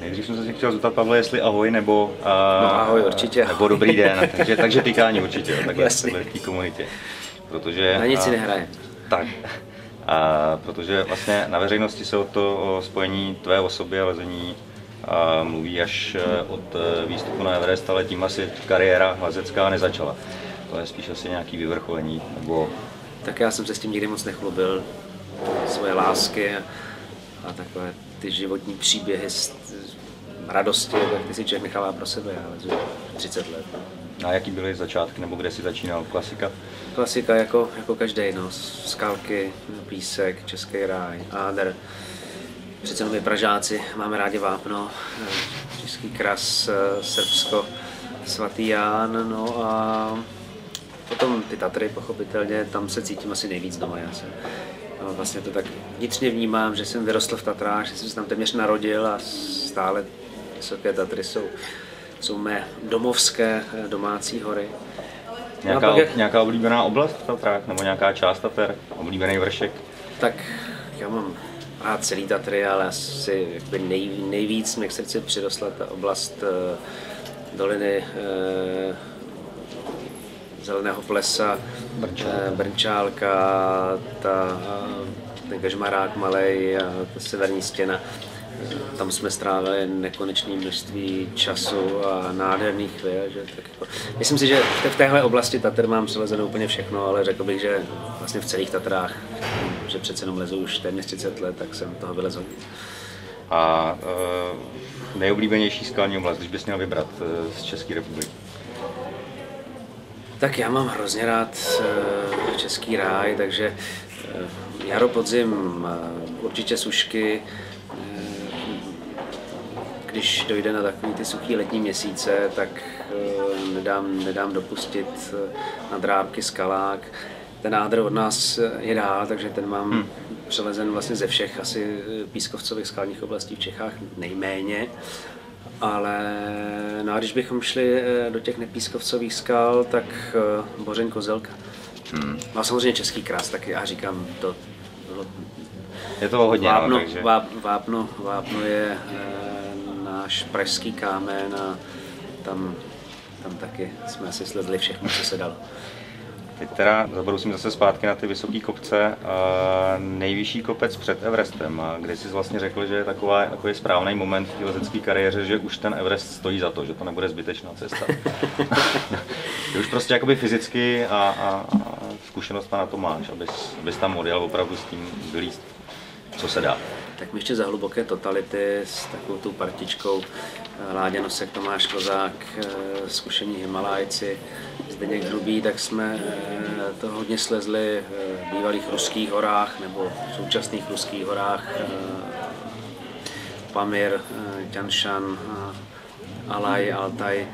Nejdřív jsem se si chtěl zeptat, Pavle, jestli ahoj nebo, no, ahoj, určitě. Nebo dobrý den, takže tykání určitě, takhle v té komunitě. Protože, na nic si nehraje. Tak, protože vlastně na veřejnosti se o spojení tvé osoby a lezení mluví až od výstupu na Everest, ale tím asi kariéra lezecká nezačala. To je spíš asi nějaký vyvrcholení, nebo... Tak já jsem se s tím nikdy moc nechlubil. Svoje lásky a takové ty životní příběhy radosti, tak ty si člověk nechává pro sebe, já lezu 30 let. A jaký byly začátky, nebo kde jsi začínal? Klasika? Klasika jako každý, no. Skalky, písek, Český ráj, Áder. Přece jenom my Pražáci máme rádi vápno, Český kras, Srbsko, Svatý Ján, no a potom ty Tatry, pochopitelně, tam se cítím asi nejvíc doma. Já jsem vlastně to tak vnitřně vnímám, že jsem vyrostl v Tatrách, že jsem se tam téměř narodil a stále Vysoké Tatry jsou mé domovské domácí hory. Nějaká oblíbená oblast v Tatrách, nebo nějaká část Tater, oblíbený vršek? Tak já mám rád celý Tatry, ale asi nejvíc mě k srdci přirostla ta oblast doliny Zeleného plesa, Brnčálka, ten Kežmarák malej a ta severní stěna. Tam jsme strávili nekonečné množství času a nádherných chvíl. Myslím si, že v téhle oblasti Tater mám přelezeno úplně všechno, ale řekl bych, že vlastně v celých Tatrách, že přece jenom lezu už téměř 30 let, tak jsem toho vylezl víc. A nejoblíbenější skalní oblast, když bys měl vybrat z České republiky? Tak já mám hrozně rád Český ráj, takže jaro, podzim, určitě Sušky. Když dojde na takový ty suchý letní měsíce, tak nedám dopustit na Drábky, Skalák. Ten Áder od nás je dál, takže ten mám přelezen vlastně ze všech asi pískovcových skalních oblastí v Čechách nejméně. Ale no a když bychom šli do těch nepískovcových skal, tak Bořeň, Kozelka. No a samozřejmě Český kras, tak já říkám, to bylo... Je to hodně, vápno, takže... vápno je náš pražský kámen a tam taky jsme si slezli všechno, co se dalo. Teď teda zabrousím zase zpátky na ty vysoké kopce. Nejvyšší kopec před Everestem, a kdy jsi vlastně řekl, že je takový správný moment v té lezecké kariéře, že už ten Everest stojí za to, že to nebude zbytečná cesta. Že už prostě jakoby fyzicky a zkušenost na to máš, abys tam odjel opravdu s tím vylízt, co se dá. Tak my ještě za hluboké totality s takovou tu partičkou Láďa Nosek, Tomáš Kozák, zkušení Himalajci, Zdeněk Hrubý, tak jsme to hodně slezli v bývalých ruských horách nebo v současných ruských horách. Pamir, Tianshan, Alaj, Altaj.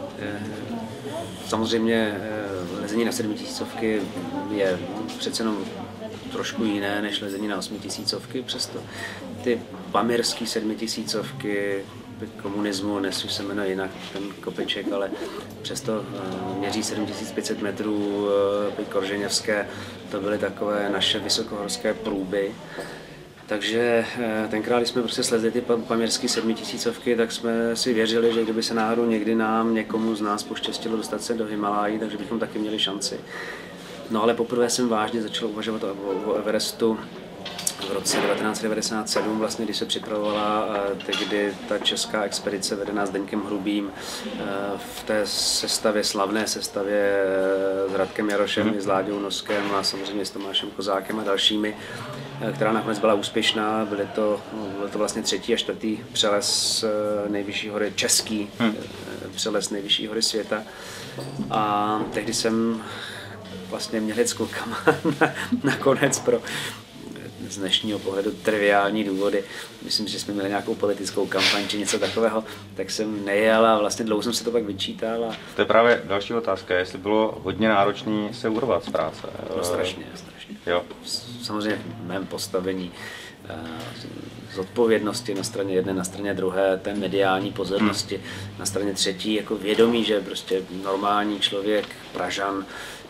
Samozřejmě lezení na 7000 je přece jenom trošku jiné než lezení na 8000, přesto ty pamirský 7000 komunismu, dnes už se jmenuje jinak ten kopeček, ale přesto měří 7500 metrů, korženěvské, to byly takové naše vysokohorské průby. Takže tenkrát, když jsme prostě slezli ty pamirský 7000, tak jsme si věřili, že kdyby se náhodou někdy někomu z nás poštěstilo dostat se do Himalají, takže bychom taky měli šanci. No ale poprvé jsem vážně začal uvažovat o Everestu v roce 1997, vlastně, když se připravovala tehdy ta česká expedice vedená Zdeňkem Hrubým v té sestavě, slavné sestavě s Radkem Jarošem, s Láďou Noskem a samozřejmě s Tomášem Kozákem a dalšími, která nakonec byla úspěšná. Byl to vlastně 3. a 4. přeles nejvyšší hory, český přeles nejvyšší hory světa. A tehdy jsem vlastně měl jet s klukama nakonec pro z dnešního pohledu triviální důvody. Myslím, že jsme měli nějakou politickou kampaň či něco takového, tak jsem nejel a vlastně dlouho jsem se to pak vyčítal. To je právě další otázka, jestli bylo hodně náročné se urvat z práce. No strašně. Jo. Samozřejmě v mém postavení zodpovědnosti na straně jedné, na straně druhé, té mediální pozornosti, na straně třetí, jako vědomí, že prostě normální člověk, Pražan,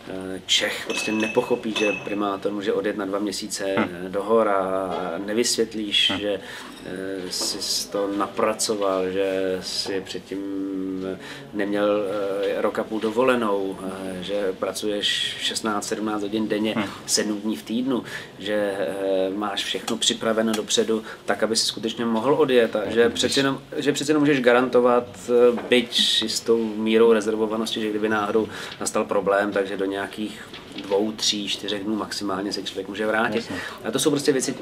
Čech prostě nepochopí, že primátor může odjet na 2 měsíce do hor a nevysvětlíš, že jsi to napracoval, že jsi předtím neměl rok a půl dovolenou, že pracuješ 16-17 hodin denně, 7 dní v týdnu, že máš všechno připraveno dopředu, tak, aby si skutečně mohl odjet a že přeci jenom můžeš garantovat, byť s tou mírou rezervovanosti, že kdyby náhodou nastal problém, takže do nějakých 2, 3, 4 dnů maximálně se člověk může vrátit. Jasně. A to jsou prostě věci,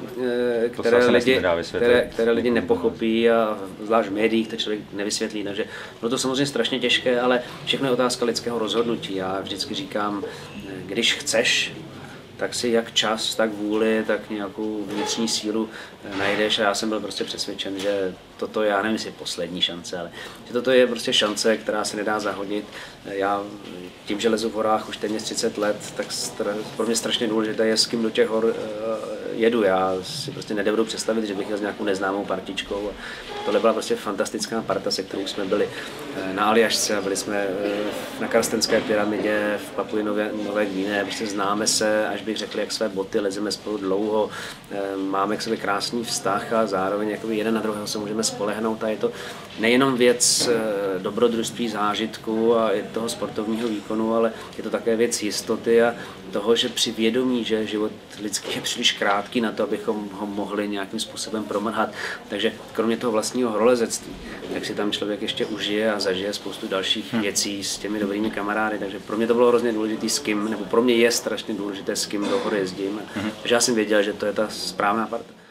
které lidi nepochopí a zvlášť v médiích to člověk nevysvětlí. Takže bylo to samozřejmě strašně těžké, ale všechno je otázka lidského rozhodnutí. Já vždycky říkám, když chceš, tak si jak čas, tak vůli, tak nějakou vnitřní sílu najdeš a já jsem byl prostě přesvědčen, že toto je, já nevím, jestli je poslední šance, ale že toto je prostě šance, která se nedá zahodit. Já tím, že lezu v horách už téměř 30 let, tak pro mě strašně důležité je, s kým do těch hor jedu. Já si prostě nedovedu představit, že bych jel s nějakou neznámou partičkou. Tohle byla prostě fantastická parta, se kterou jsme byli na Aljašce a byli jsme na Karstenské pyramidě v Papui Nové Guineji. Prostě známe se, až bych řekl, jak své boty, lezeme spolu dlouho, máme k sobě krásný vztah a zároveň jakoby jeden na druhého se můžeme spolehnout a je to nejenom věc dobrodružství, zážitku a i toho sportovního výkonu, ale je to také věc jistoty a toho, že při vědomí, že život lidský je příliš krátký na to, abychom ho mohli nějakým způsobem promrhat. Takže kromě toho vlastního horolezectví, tak si tam člověk ještě užije a zažije spoustu dalších věcí s těmi dobrými kamarády. Takže pro mě to bylo hrozně důležité s kým, nebo pro mě je strašně důležité s kým do hory jezdím. Takže já jsem věděl, že to je ta správná parta.